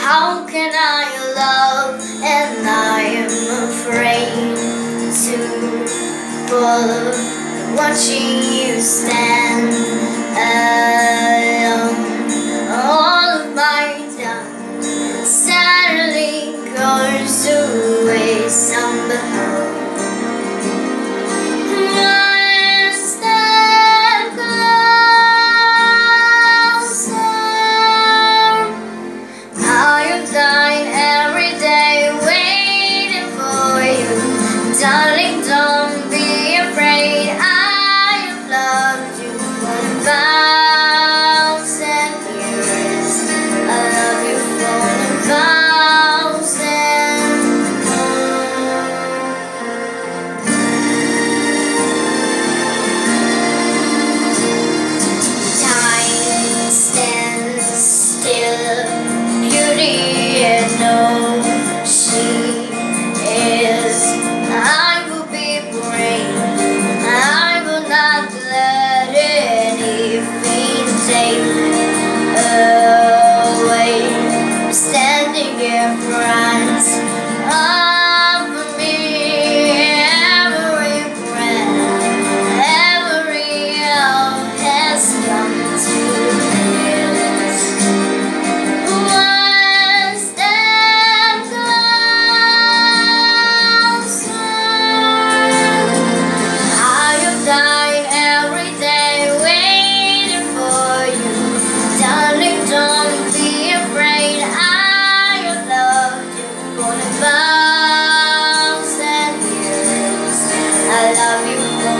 How can I love and I am afraid to follow, watching you stand alone. All of my time sadly goes to waste somehow. Darling, don't be afraid. I have loved you for 1,000 years. I love you for 1,000 more. Time stands still, beauty and no, she is. I will be brave. I will not let anything take away. I'm standing in front of me. Every breath, every hour has come to this. One step closer. Died every day waiting for you. Darling, don't be afraid. I have loved you for 1,000 years. I love you for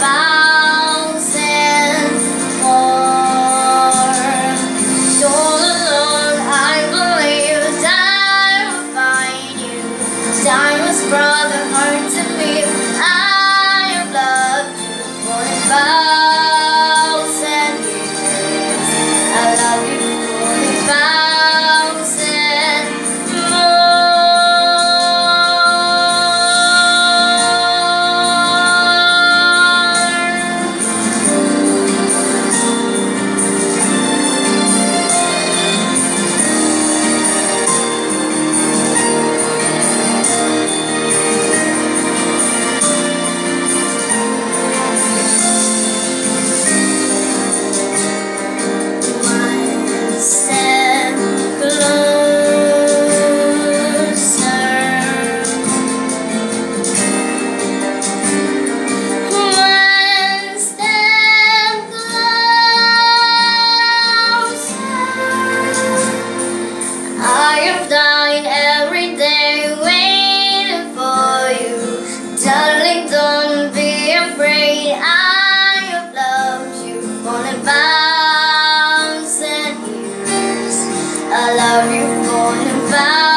1,000 more. All alone, I believe time will find you. Time has brought the heart to me. I have loved you for 1,000 years. I love you for 1,000 every day waiting for you. Darling, don't be afraid. I have loved you for 1,000 years. I love you for 1,000